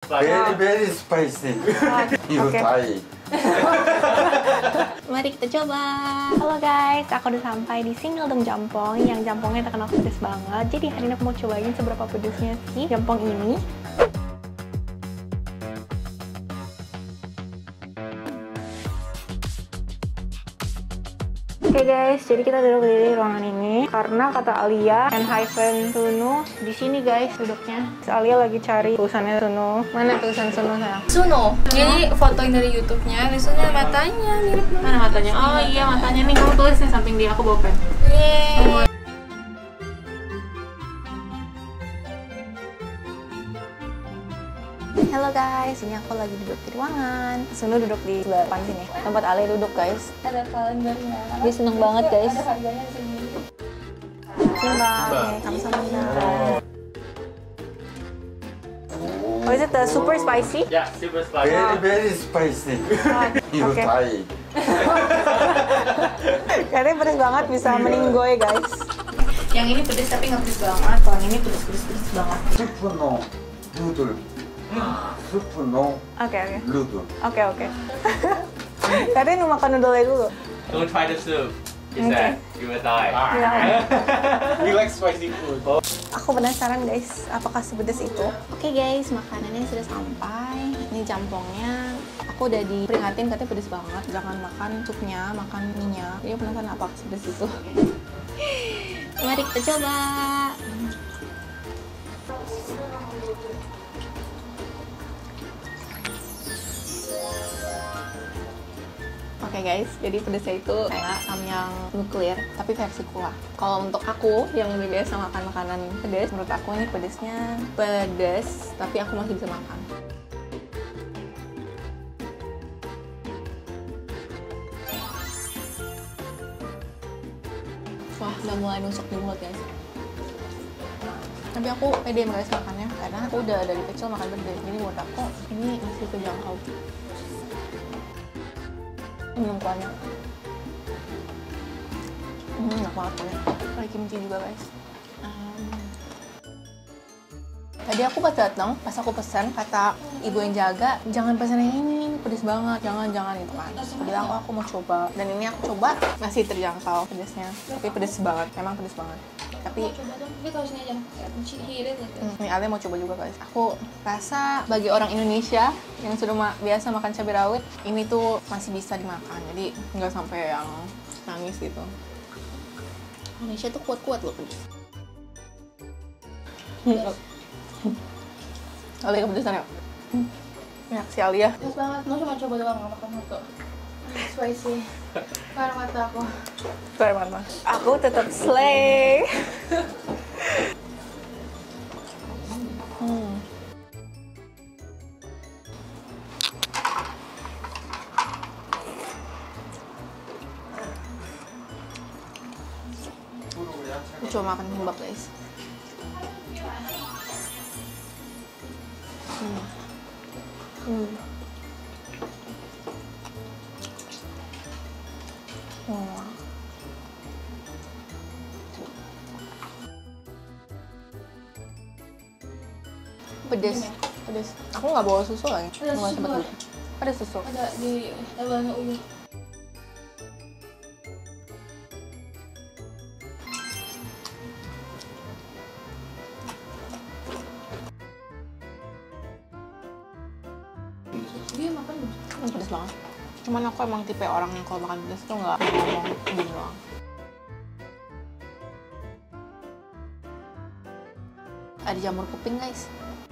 Very, very spicy. You Okay. try. Mari kita coba. Halo guys, aku udah sampai di Singeldong Jampong yang jampongnya terkenal pedas banget. Jadi hari ini aku mau cobain seberapa pedasnya sih jampong ini. Oke guys, jadi kita duduk di ruangan ini karena kata Alia Enhypen Suno di sini guys duduknya. Alia lagi cari tulisannya Suno. Mana tulisan Suno sayang? Suno. Jadi fotoin dari YouTube-nya, misalnya matanya mirip banget. Mana matanya? Oh iya matanya nih, kamu tulis nih samping dia, aku bawa pen. Yeay. Halo guys, ini aku lagi duduk di ruangan. Suno duduk di sebelah depan sini. Tempat Ale duduk guys. Ada kalendernya. Dia seneng banget guys. Ada harganya di sini. Simba, kamsahamnida. Oh, is it the super spicy? Yeah, super spicy. Very, very spicy. You Okay. try. Katanya pedas banget, bisa meninggoy guys. Yang ini pedes tapi nggak pedes banget. Kalau yang ini pedes banget. Soup no noodle. Soup no Oke. noodle. Oke. Katanya mau makan noodle dulu. Don't try the soup. He Okay. said you will die. Ya. You like spicy food? Aku penasaran guys, apakah sepedas itu? Oke guys, makanannya sudah sampai. Ini jampongnya. Aku udah diperingatin katanya pedas banget. Jangan makan supnya, makan minyak. Jadi penasaran apakah sepedas itu. Mari kita coba. Oke guys, jadi pedasnya itu kayak samyang nuklir, tapi versi kuah. Kalau untuk aku yang lebih biasa makan makanan pedas, menurut aku ini pedasnya pedas, tapi aku masih bisa makan. Wah, udah mulai nusuk di mulut guys. Tapi aku pede guys makannya, karena aku udah dari kecil makan pedas, jadi menurut aku ini masih terjangkau. Minum kuahnya. Enak banget kuahnya. Ada kimchi juga guys. Tadi aku pas datang, pas aku pesan, kata ibu yang jaga, jangan pesan yang ini pedes banget, jangan itu kan. Aku bilang aku mau coba, dan ini aku coba masih terjangkau pedesnya, tapi pedes banget, emang pedes banget. Tapi Coba dong, tapi kalau sini aja kayak hirit gitu. ini Ale mau coba juga guys. Aku rasa bagi orang Indonesia yang sudah biasa makan cabai rawit, ini tuh masih bisa dimakan. Jadi nggak sampai yang nangis gitu. Indonesia tuh kuat-kuat loh pedes. Ale kepedesan ya? Ya si Alia. Pedes banget, mau cuma coba doang, nggak makan satu. Spicy. Parah mata aku. Sorry mama. Aku tetap slay. Aku coba makan kimbap guys. Pedes. Aku nggak bawa susu lagi. Ada Nggak susu sempet nggak? dulu. Ada susu. Ada di levelnya uyu. Dia makan belum? Pedes banget. Cuman aku emang tipe orang yang kalau makan pedes tuh nggak ngomong gini doang. Ada jamur kuping guys.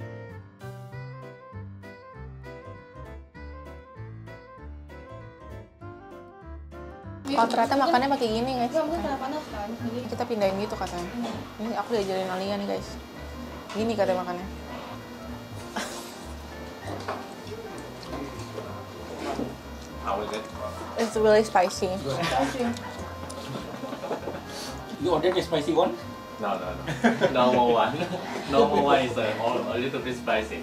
Oh ternyata makannya pakai gini guys. Enggak, mungkin karena panas kan. Jadi Kita pindahin gitu katanya. Ini aku diajarin Alia nih guys. Gini katanya makannya. How is it? It's really spicy. You ordered the spicy one? No. Normal one. Normal one is a little bit spicy.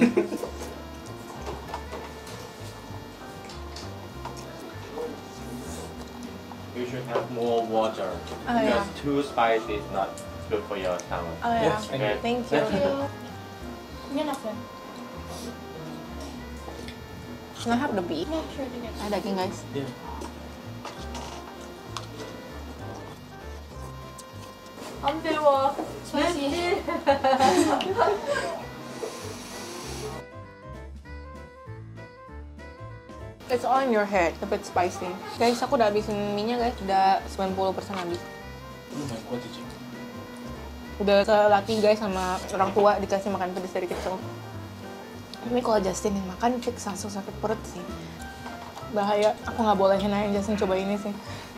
You should have more water Oh, because yeah. too spicy is not good for your stomach. Oh ya, Yes, Okay. thank you. ini enak kan? Can I have the beef? Yeah, sure. Ada daging guys. Yeah. 안 매워. spicy. It's all in your head if it's spicy. Guys, aku udah habisin mie-nya guys. Udah 90% habis. Oh my god, Cici. Udah kelatih guys sama orang tua dikasih makan pedas dari kecil. Ini kalau Justin yang makan fix langsung sakit perut sih. Bahaya. Aku nggak bolehin aja Justin coba ini sih.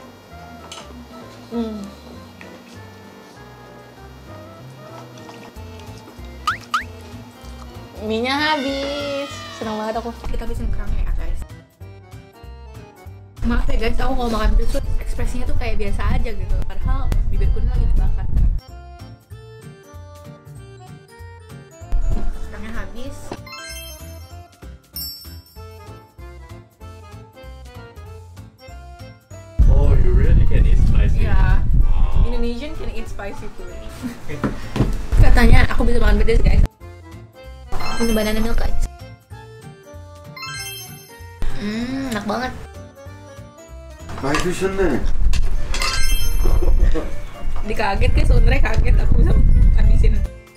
Mie-nya habis. Senang banget aku. Kita habisin kerangnya ya guys. Maaf ya guys, aku kalau makan pedas tuh ekspresinya tuh kayak biasa aja gitu. Padahal bibirku ini lagi terbakar. Kerangnya habis. Oh, you really can eat spicy? Ya, Wow. Indonesian can eat spicy food. Katanya aku bisa makan pedas guys. Ini banana milk guys. Enak banget. 많이 드셨네. Dikaget guys, sebenernya kaget aku bisa habisin.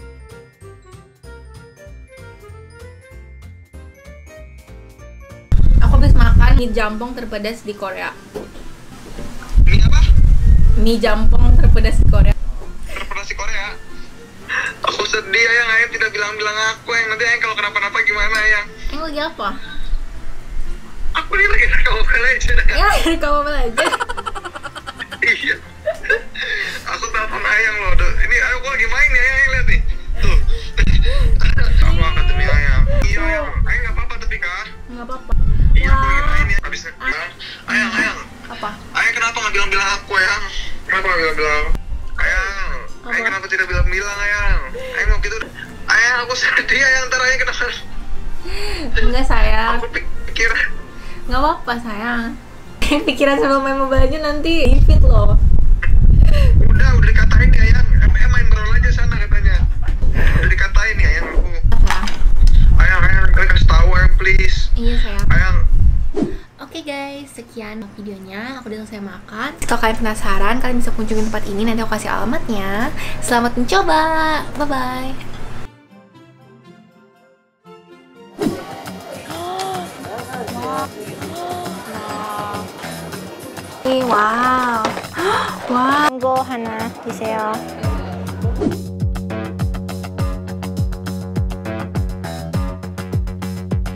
Aku habis makan mie jampong terpedas di Korea. Mie apa? Mie jampong terpedas di Korea. Terpedas di Korea. Aku sedih Ayang, Ayang tidak bilang-bilang aku yang nanti Ayang kalau kenapa-napa gimana Ayang? Yang lagi apa? Aku ini lagi dari kamu aja. Ya, dari kamu aja. Iya. Aku telepon Ayang loh. Ini aku lagi main nih Ayang, lihat nih. Tuh. Aku angkat demi Ayang. Iya Ayang. Ayang nggak apa-apa tapi kak. Nggak apa-apa. Iya aku lagi main nih. Habis Ayang, Ayang. Apa? Ayang kenapa nggak bilang-bilang aku Ayang? Kenapa nggak bilang-bilang? Ayang. Ayang kenapa tidak bilang-bilang Ayang? Ayang mau gitu. Ayang aku sedih Ayang, ntar Ayang kenapa? Enggak sayang. Aku pikir. Nggak apa-apa sayang. Pikiran sambil main Mobile Legends nanti infit loh. Udah dikatain ya Ayang. Main brawl aja sana katanya. Udah dikatain ya Ayang aku. Ayang, kalian kasih tahu Ayang please. Iya sayang. Ayang. Oke guys, sekian videonya. Aku udah selesai makan. Kalau kalian penasaran, kalian bisa kunjungi tempat ini. Nanti aku kasih alamatnya. Selamat mencoba. Bye bye. Wow. Wow. Mango 하나 주세요.